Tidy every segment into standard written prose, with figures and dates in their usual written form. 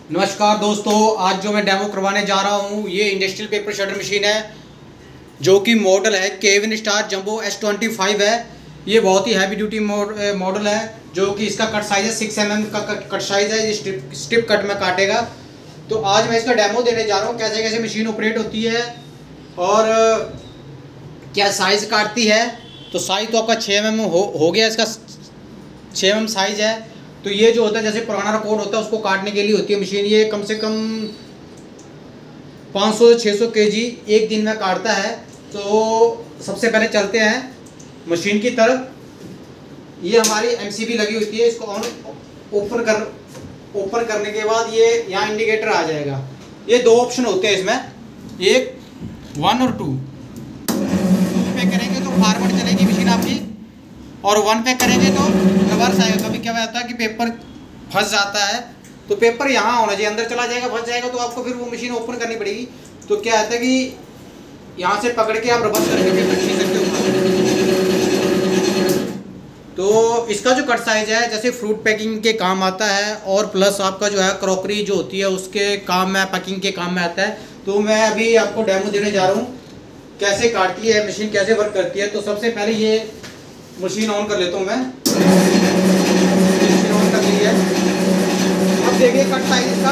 नमस्कार दोस्तों, आज जो मैं डेमो करवाने जा रहा हूँ ये इंडस्ट्रियल पेपर शटर मशीन है जो कि मॉडल है केविन स्टार जंबो S25 है। ये बहुत ही हैवी ड्यूटी मॉडल है जो कि इसका कट साइज है 6 mm का कट साइज है। ये स्ट्रिप कट में काटेगा। तो आज मैं इसका डेमो देने जा रहा हूँ कैसे कैसे मशीन ऑपरेट होती है और क्या साइज़ काटती है। तो साइज़ तो आपका 6 mm हो गया, इसका 6 mm साइज़ है। तो ये जो होता है जैसे पुराना रिकॉर्ड होता है उसको काटने के लिए होती है मशीन। ये कम से कम 500 से 600 kg एक दिन में काटता है। तो सबसे पहले चलते हैं मशीन की तरफ। ये हमारी MCB लगी होती है, इसको ऑन ओपन करने के बाद ये यहाँ इंडिकेटर आ जाएगा। ये दो ऑप्शन होते हैं इसमें, एक 1 और 2 पे करेंगे तो फॉरवर्ड चलेगी मशीन आपकी और 1 पे करेंगे तो रिवर्स आएगा। कभी क्या होता है कि पेपर फंस जाता है तो पेपर यहाँ होना चाहिए, अंदर चला जाएगा, फंस जाएगा तो आपको फिर वो मशीन ओपन करनी पड़ेगी। तो क्या होता है कि यहाँ से पकड़ के आप रिवर्स करके पेपर खींच सकते हो। तो इसका जो कट साइज है जैसे फ्रूट पैकिंग के काम आता है और प्लस आपका जो है क्रॉकरी जो होती है उसके काम में, पैकिंग के काम में आता है। तो मैं अभी आपको डेमो देने जा रहा हूँ कैसे काटती है मशीन, कैसे वर्क करती है। तो सबसे पहले ये मशीन ऑन कर लेता हूँ मैं। मशीन ऑन कर ली है। अब देखिए कट साइज इसका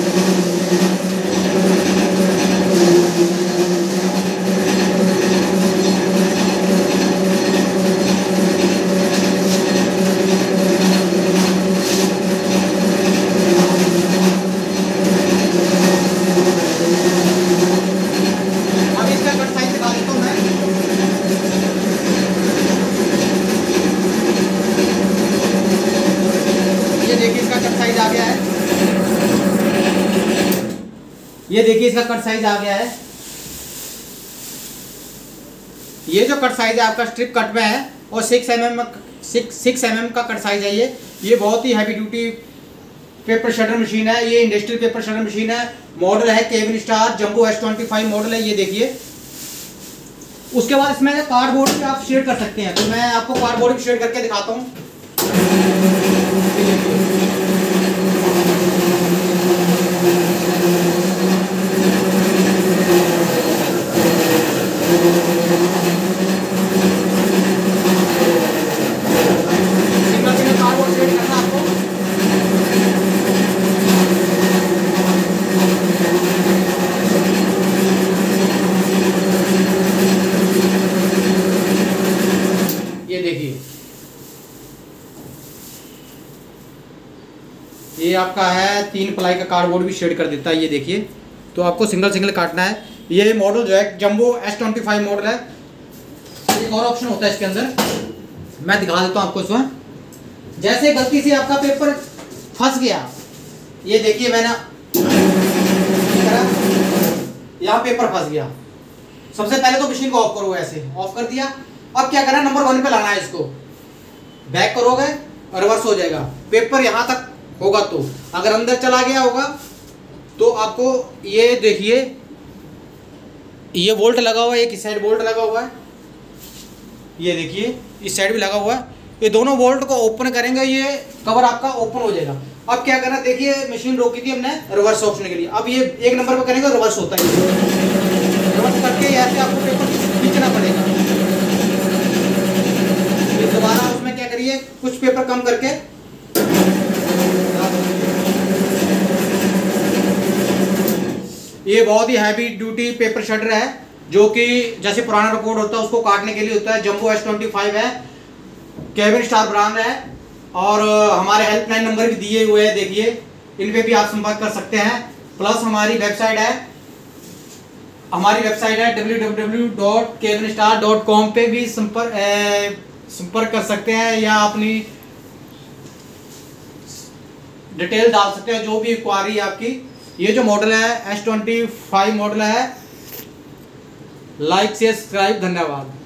आ गया है। ये देखिए इसका कट साइज आ गया है। ये जो कट साइज है आपका स्ट्रिप कट में है और 6 mm का कट साइज है। ये बहुत ही heavy duty paper shredder machine है। ये इंडस्ट्रियल पेपर शटर मशीन है। मॉडल है Kevin star jumbo S25 model है। ये देखिए उसके बाद इसमें कार्डबोर्ड भी आप शेड कर सकते हैं। तो मैं आपको कार्डबोर्ड भी शेड करके दिखाता हूँ। ये देखिए ये आपका है 3 प्लाई का कार्डबोर्ड भी शेड कर देता है। ये देखिए तो आपको सिंगल काटना है। ये मॉडल जो है जंबो S25 मॉडल है। एक और ऑप्शन होता है इसके अंदर, मैं दिखा देता हूँ आपको इसमें। जैसे गलती से आपका पेपर फंस गया, ये देखिए मैंने यहाँ पेपर फंस गया। सबसे पहले तो मशीन को ऑफ करो, ऐसे ऑफ कर दिया। अब क्या करना है, नंबर 1 पे लाना है इसको। बैक करोगे और रिवर्स हो जाएगा। पेपर यहाँ तक होगा तो अगर अंदर चला गया होगा तो आपको ये देखिए ये बोल्ट लगा हुआ है, एक इस साइड बोल्ट लगा हुआ है। ये देखिए इस साइड भी लगा हुआ है। ये दोनों बोल्ट को ओपन करेंगे, ये कवर आपका ओपन हो जाएगा। अब क्या करना, देखिए मशीन रोकी थी हमने रिवर्स ऑप्शन के लिए। अब ये 1 नंबर पे करेंगे रिवर्स होता है। रिवर्स करके ऐसे आपको पेपर खींचना पड़ेगा। दोबारा उसमें क्या करिए, कुछ पेपर कम करके ये बहुत ही हैवी ड्यूटी पेपर शटर है जो कि जैसे पुराना रिकॉर्ड होता है उसको काटने के लिए होता है। जंबो S25 है, केविन स्टार ब्रांड है और हमारे हेल्पलाइन नंबर भी दिए हुए हैं, देखिए इन पे भी आप संपर्क कर सकते हैं। प्लस हमारी वेबसाइट है www.kevinstar.com पे भी संपर्क कर सकते हैं या अपनी डिटेल डाल सकते हैं जो भी इंक्वायरी आपकी। ये जो मॉडल है S25 मॉडल है। लाइक शेयर सब्सक्राइब, धन्यवाद।